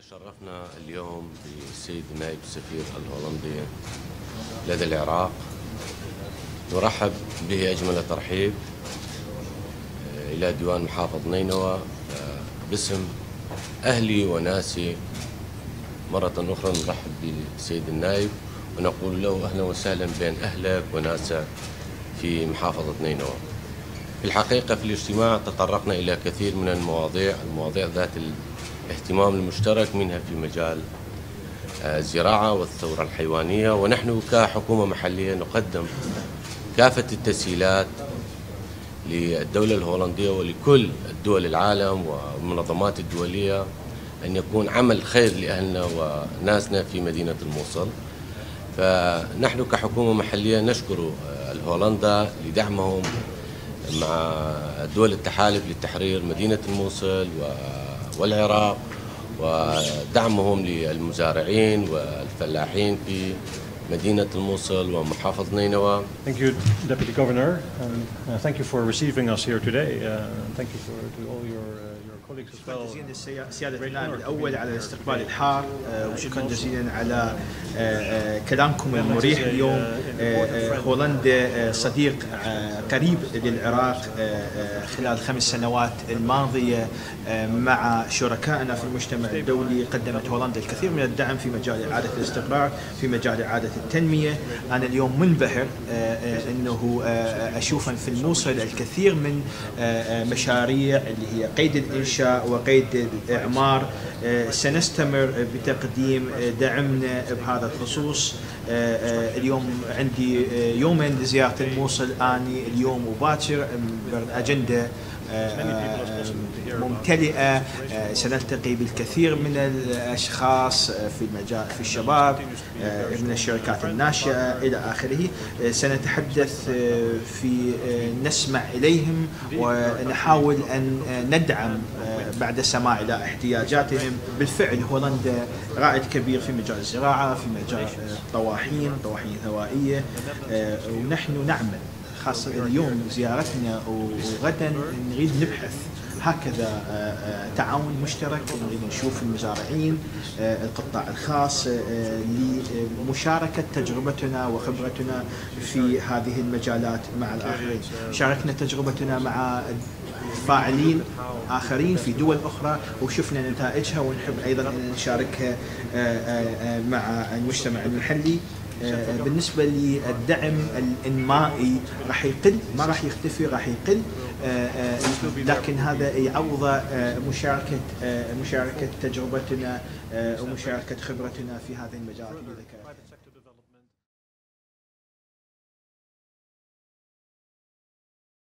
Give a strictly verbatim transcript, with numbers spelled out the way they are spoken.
تشرفنا اليوم بالسيد نائب السفير الهولندي لدى العراق. نرحب به أجمل الترحيب إلى ديوان محافظ نينوى باسم أهلي وناسي. مرة أخرى نرحب بالسيد النائب ونقول له أهلا وسهلا بين أهلك وناسك في محافظة نينوى. في الحقيقة في الاجتماع تطرقنا إلى كثير من المواضيع المواضيع ذات الاهتمام المشترك، منها في مجال الزراعة والثورة الحيوانية، ونحن كحكومة محلية نقدم كافة التسهيلات للدولة الهولندية ولكل دول العالم والمنظمات الدولية أن يكون عمل خير لأهلنا وناسنا في مدينة الموصل. فنحن كحكومة محلية نشكر الهولندا لدعمهم مع دول التحالف لتحرير مدينة الموصل والعراق ودعمهم للمزارعين والفلاحين في مدينة الموصل ومحافظة نينوى. Thank you, Deputy Governor, and uh, thank you for receiving us here today. Uh, thank you for to all your uh, your colleagues as well. شكرا جزيلا لسيادة النائب الأول على الاستقبال الحار، وشكرا جزيلا على كلامكم المريح اليوم. هولندا صديق قريب للعراق خلال الخمس سنوات الماضية. مع شركائنا في المجتمع الدولي قدمت هولندا الكثير من الدعم في مجال إعادة الاستقرار، في مجال إعادة التنمية. أنا اليوم منبهر أنه أشوف في الموصل الكثير من مشاريع اللي هي قيد الإنشاء وقيد الإعمار. سنستمر بتقديم دعمنا بهذا الخصوص. اليوم عندي يومين لزيارة الموصل، أني اليوم وباكر أجندة ممتلئة. سنلتقي بالكثير من الأشخاص في المجال في الشباب، من الشركات الناشئة إلى آخره. سنتحدث في نسمع إليهم ونحاول أن ندعم بعد سماع إلى احتياجاتهم. بالفعل هولندا رائد كبير في مجال الزراعة، في مجال الطواحين طواحين هوائية، ونحن نعمل خاصة اليوم زيارتنا وغدا نريد نبحث هكذا تعاون مشترك. نريد نشوف المزارعين، القطاع الخاص، لمشاركة تجربتنا وخبرتنا في هذه المجالات مع الآخرين. شاركنا تجربتنا مع فاعلين آخرين في دول أخرى وشفنا نتائجها، ونحب أيضا أن نشاركها مع المجتمع المحلي. بالنسبة للدعم الإنمائي راح يقل، ما راح يختفي، راح يقل، لكن هذا يعوض مشاركة مشاركة تجربتنا ومشاركة خبرتنا في هذه المجالات اللي ذكرتها.